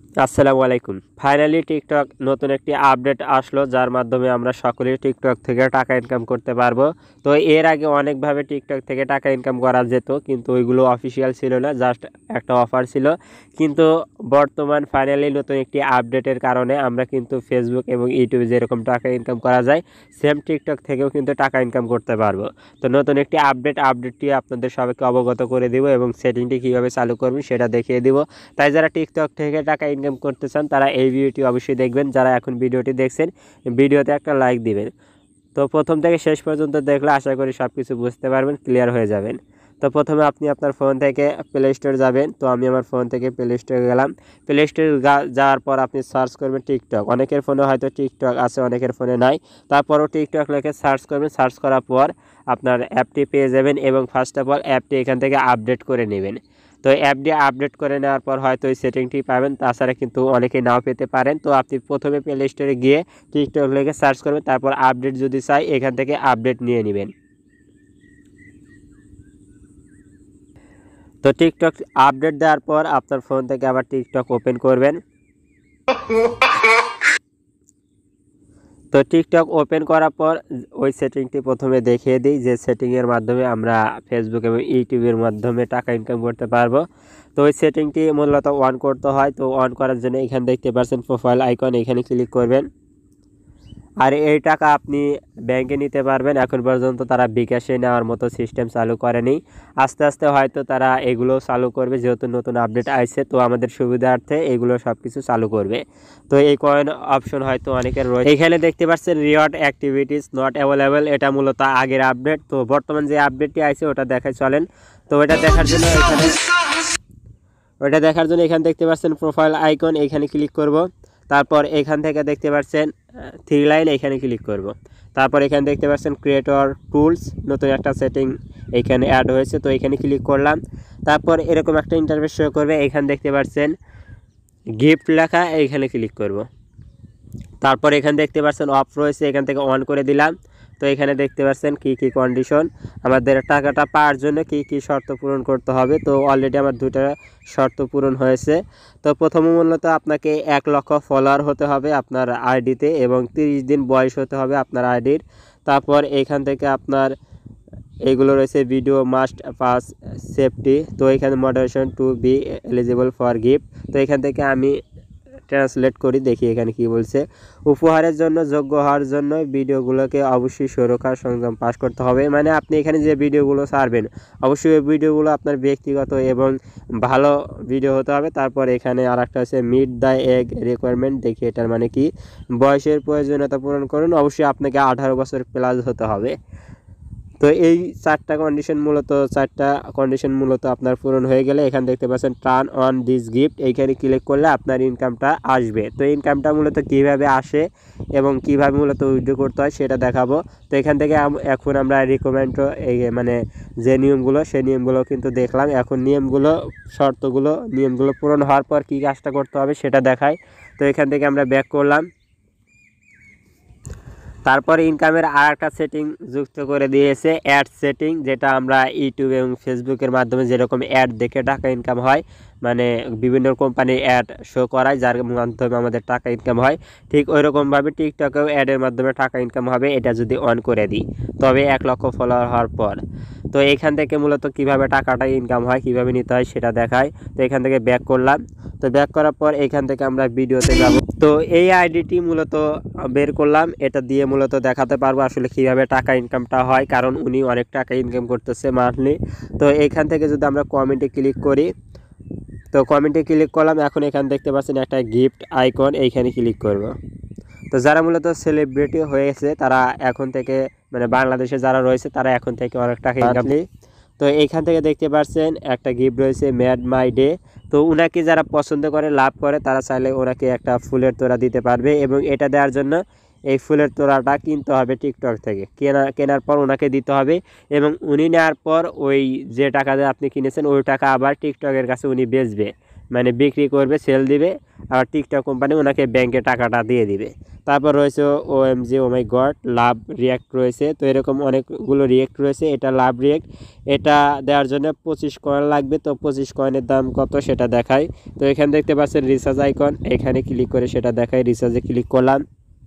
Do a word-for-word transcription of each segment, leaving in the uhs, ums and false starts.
আসসালামু আলাইকুম। Finally TikTok নতুন একটি আপডেট আসলো, যার মাধ্যমে আমরা সকলেই টিকটক থেকে টাকা ইনকাম করতে পারবো। তো এর আগে অনেকভাবে টিকটক থেকে টাকা ইনকাম করা যেত, কিন্তু ওইগুলো অফিসিয়াল ছিল না, জাস্ট একটা অফার ছিল। কিন্তু বর্তমান ফাইনালি নতুন একটি আপডেটের কারণে আমরা কিন্তু ফেসবুক এবং ইউটিউবে যেরকম টাকা ইনকাম করা যায়, সেম টিকটক থেকেও কিন্তু টাকা ইনকাম করতে পারবো। তো নতুন একটি আপডেট আপডেটটি আপনাদের সবাইকে অবগত করে দিব এবং সেটিংটি কীভাবে চালু করবেন সেটা দেখিয়ে দিব। তাই যারা টিকটক থেকে টাকা ইনকাম করতে চান তারা এই ভিডিওটি অবশ্যই দেখবেন। যারা এখন ভিডিওটি দেখছেন, ভিডিওতে একটা লাইক দিবেন। তো প্রথম থেকে শেষ পর্যন্ত দেখলে আশা করি সব কিছু বুঝতে পারবেন, ক্লিয়ার হয়ে যাবেন। তো প্রথমে আপনি আপনার ফোন থেকে প্লে স্টোর যাবেন। তো আমি আমার ফোন থেকে প্লে স্টোরে গেলাম। প্লে স্টোরে যাওয়ার পর আপনি সার্চ করবেন টিকটক। অনেকের ফোনে হয়তো টিকটক আছে, অনেকের ফোনে নাই। তারপরও টিকটক লিখে সার্চ করবেন। সার্চ করার পর আপনার অ্যাপটি পেয়ে যাবেন এবং ফার্স্ট অফ অল অ্যাপটি এখান থেকে আপডেট করে নেবেন। তো অ্যাপটি আপডেট করে নেওয়ার পর হয়তো ওই সেটিংটি পাবেন, তাছাড়া কিন্তু অনেকেই নাও পেতে পারেন। তো আপনি প্রথমে প্লে স্টোরে গিয়ে টিকটক লিখে সার্চ করবেন, তারপর আপডেট যদি চাই এখান থেকে আপডেট নিয়ে নেবেন। তো টিকটক আপডেট দেওয়ার পর আপনার ফোন থেকে আবার টিকটক ওপেন করবেন। তো টিকটক ওপেন করার পর ওই সেটিংটি প্রথমে দেখিয়ে দিই, যে সেটিংয়ের মাধ্যমে আমরা ফেসবুক এবং ইউটিউবের মাধ্যমে টাকা ইনকাম করতে পারবো। তো ওই সেটিংটি মূলত অন করতে হয়। তো অন করার জন্য এখানে দেখতে পাচ্ছেন প্রোফাইল আইকন, এখানে ক্লিক করবেন। আর এই টাকা আপনি ব্যাংকে নিতে পারবেন। এখন পর্যন্ত তারা বিকাশে নেওয়ার মতো সিস্টেম চালু করেনি। আস্তে আস্তে হয়তো তারা এগুলো চালু করবে, যেহেতু নতুন আপডেট আসছে। তো আমাদের সুবিধার্থে এগুলো সব কিছু চালু করবে। তো এই কয়েন অপশন হয়তো অনেকের রয়েছে। এখানে দেখতে পাচ্ছেন রিওয়ার্ড অ্যাক্টিভিটিস নট অ্যাভেলেবেল, এটা মূলত আগের আপডেট। তো বর্তমান যে আপডেটটি আছে ওটা দেখায় চলেন। তো ওটা দেখার জন্য এখানে ওটা দেখার জন্য এখানে দেখতে পাচ্ছেন প্রোফাইল আইকন, এখানে ক্লিক করব। তারপর এখান থেকে দেখতে পাচ্ছেন থ্রি লাইন, এখানে ক্লিক করব। তারপর এখানে দেখতে পাচ্ছেন ক্রিয়েটর টুলস, নতুন একটা সেটিং এখানে অ্যাড হয়েছে। তো এখানে ক্লিক করলাম। তারপর এরকম একটা ইন্টারফেস শো করবে, এখানে দেখতে পাচ্ছেন গিফট লেখা, এইখানে ক্লিক করব। তারপর এখানে দেখতে পাচ্ছেন অফ রয়েছে, এখান থেকে অন করে দিলাম। তো এখানে দেখতে পাচ্ছেন কি কি কন্ডিশন, আমাদের টাকাটা পাওয়ার জন্য কি কি শর্ত পূরণ করতে হবে। তো অলরেডি আমার দুটো শর্ত পূরণ হয়েছে। তো প্রথম মূলত আপনাকে এক লক্ষ ফলোয়ার হতে হবে আপনার আইডিতে এবং তিরিশ দিন বয়স হতে হবে আপনার আইডির। তারপর এখান থেকে আপনার এইগুলো রয়েছে ভিডিও মাস্ট পাস সেফটি। তো এখানে moderation to be eligible for gift. তো এখান থেকে আমি ট্রান্সলেট করি, দেখি এখানে কি বলছে। উপহারের জন্য যোগ্য হওয়ার জন্য ভিডিওগুলোকে অবশ্যই সুরক্ষা সংযম পাস করতে হবে। মানে আপনি এখানে যে ভিডিওগুলো ছাড়বেন অবশ্যই ওই ভিডিওগুলো আপনার ব্যক্তিগত এবং ভালো ভিডিও হতে হবে। তারপর এখানে আর একটা আছে মিট দ্য এগ রিকোয়ারমেন্ট, দেখি এটার মানে কি। বয়সের প্রয়োজনীয়তা পূরণ করুন, অবশ্যই আপনাকে আঠারো বছর প্লাস হতে হবে। তো এই চারটা কন্ডিশন মূলত চারটা কন্ডিশন মূলত আপনার পূরণ হয়ে গেলে এখানে দেখতে পাচ্ছেন টার্ন অন দিস গিফট, এইখানে ক্লিক করলে আপনার ইনকামটা আসবে। তো ইনকামটা মূলত কিভাবে আসে এবং কিভাবে মূলত উইথড্র করতে হয় সেটা দেখাবো। তো এখান থেকে এখন আমরা রিকমেন্ড এই মানে যে নিয়মগুলো সেই নিয়মগুলো কিন্তু দেখলাম। এখন নিয়মগুলো শর্তগুলো নিয়মগুলো পূরণ হওয়ার পর কী কাজটা করতে হবে সেটা দেখায়। তো এখান থেকে আমরা ব্যাক করলাম। তারপরে ইনকামের আর একটা সেটিং যুক্ত করে দিয়েছে অ্যাড সেটিং, যেটা আমরা ইউটিউব এবং ফেসবুকের মাধ্যমে যেরকম অ্যাড দেখে টাকা ইনকাম হয়, মানে বিভিন্ন কোম্পানির অ্যাড শো করায় যার মাধ্যমে আমাদের টাকা ইনকাম হয়, ঠিক ওই রকমভাবে টিকটকেও অ্যাডের মাধ্যমে টাকা ইনকাম হবে, এটা যদি অন করে দিই তবে এক লক্ষ ফলোয়ার হওয়ার পর। তো এখান থেকে মূলত কিভাবে টাকাটা ইনকাম হয়, কিভাবে নিতে হয় সেটা দেখায়। তো এখান থেকে ব্যাক করলাম। তো ব্যাক করার পর এখান থেকে আমরা ভিডিওতে যাব। তো এই আইডিটি মূলত বের করলাম, এটা দিয়ে মূলত দেখাতে পারবো আসলে কিভাবে টাকা ইনকামটা হয়, কারণ উনি অনেক টাকা ইনকাম করতেছে মান্থলি। তো এখান থেকে যদি আমরা কমেন্টে ক্লিক করি, তো কমেন্টে ক্লিক করলাম। এখন এখানে দেখতে পাচ্ছেন একটা গিফট আইকন, এইখানে ক্লিক করব। তো যারা মূলত সেলিব্রিটি হয়েছে তারা এখন থেকে মানে বাংলাদেশে যারা রয়েছে তারা এখন থেকে অনেক টাকা ইনকাম। তো এইখান থেকে দেখতে পাচ্ছেন একটা গিফট রয়েছে ম্যাড মাই ডে। তো ওনাকে যারা পছন্দ করে লাভ করে তারা চাইলে ওনাকে একটা ফুলের তোড়া দিতে পারবে, এবং এটা দেওয়ার জন্য এই ফুলের তোড়াটা কিনতে হবে টিকটক থেকে। কেনা কেনার পর ওনাকে দিতে হবে, এবং উনি নেওয়ার পর ওই যে টাকা দিয়ে আপনি কিনেছেন ওই টাকা আবার টিকটকের কাছে উনি বেচবে। মানে বিক্রি করবে, সেল দিবে, আর টিকটক কোম্পানি ওনাকে ব্যাংকে টাকাটা দিয়ে দিবে। তারপর রয়েছে O M G oh my god love react রয়েছে। তো এরকম অনেকগুলো রিয়াক্ট রয়েছে। এটা লাভ রিয়াক্ট, এটা দেওয়ার জন্য পঁচিশ কয়েন লাগবে। তো পঁচিশ কয়েনের দাম কত সেটা দেখায়। তো এখানে দেখতে পাচ্ছেন রিচার্জ আইকন, এখানে ক্লিক করে সেটা দেখায়। রিচার্জে ক্লিক করলাম।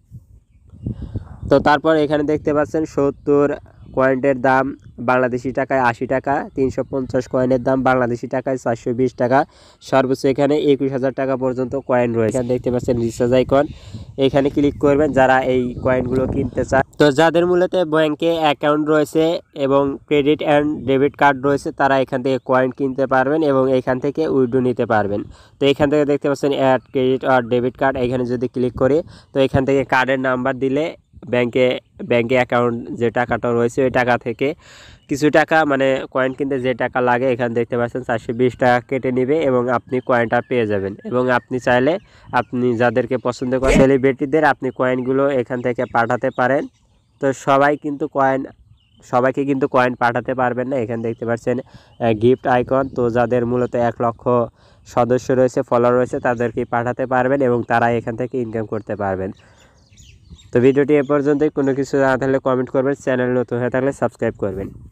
তো তারপর এখানে দেখতে পাচ্ছেন সত্তর কয়েনের দাম বাংলাদেশি টাকায় আশি টাকা, তিনশো পঞ্চাশ কয়েনের দাম বাংলাদেশি টাকায় চারশো বিশ টাকা, সর্বোচ্চ এখানে একুশ হাজার টাকা পর্যন্ত কয়েন রয়েছে। এখানে দেখতে পাচ্ছেন রিচার্জ আইকন, এখানে ক্লিক করবেন যারা এই কয়েনগুলো কিনতে চায়। তো যাদের মূলত ব্যাংকে অ্যাকাউন্ট রয়েছে এবং ক্রেডিট অ্যান্ড ডেবিট কার্ড রয়েছে তারা এখান থেকে কয়েন কিনতে পারবেন এবং এখান থেকে উইথড্র নিতে পারবেন। তো এখান থেকে দেখতে পাচ্ছেন অ্যাড ক্রেডিট আর ডেবিট কার্ড, এখানে যদি ক্লিক করি তো এখান থেকে কার্ডের নাম্বার দিলে ব্যাংকে ব্যাংকে অ্যাকাউন্ট যে টাকাটা রয়েছে ওই টাকা থেকে কিছু টাকা মানে কয়েন কিনতে যে টাকা লাগে এখানে দেখতে পাচ্ছেন চারশো বিশ টাকা কেটে নেবে এবং আপনি কয়েনটা পেয়ে যাবেন। এবং আপনি চাইলে আপনি যাদেরকে পছন্দ করেন সেলিব্রিটিদের আপনি কয়েনগুলো এখান থেকে পাঠাতে পারেন। তো সবাই কিন্তু কয়েন সবাইকে কিন্তু কয়েন পাঠাতে পারবেন না। এখানে দেখতে পাচ্ছেন গিফট আইকন, তো যাদের মূলত এক লক্ষ সদস্য রয়েছে, ফলোয়ার রয়েছে, তাদেরকে পাঠাতে পারবেন এবং তারা এখান থেকে ইনকাম করতে পারবেন। তো ভিডিওটি এ পর্যন্তই। কোনো কিছু জানা থাকলে কমেন্ট করবেন, চ্যানেল নতুন হয়ে থাকলে সাবস্ক্রাইব করবেন।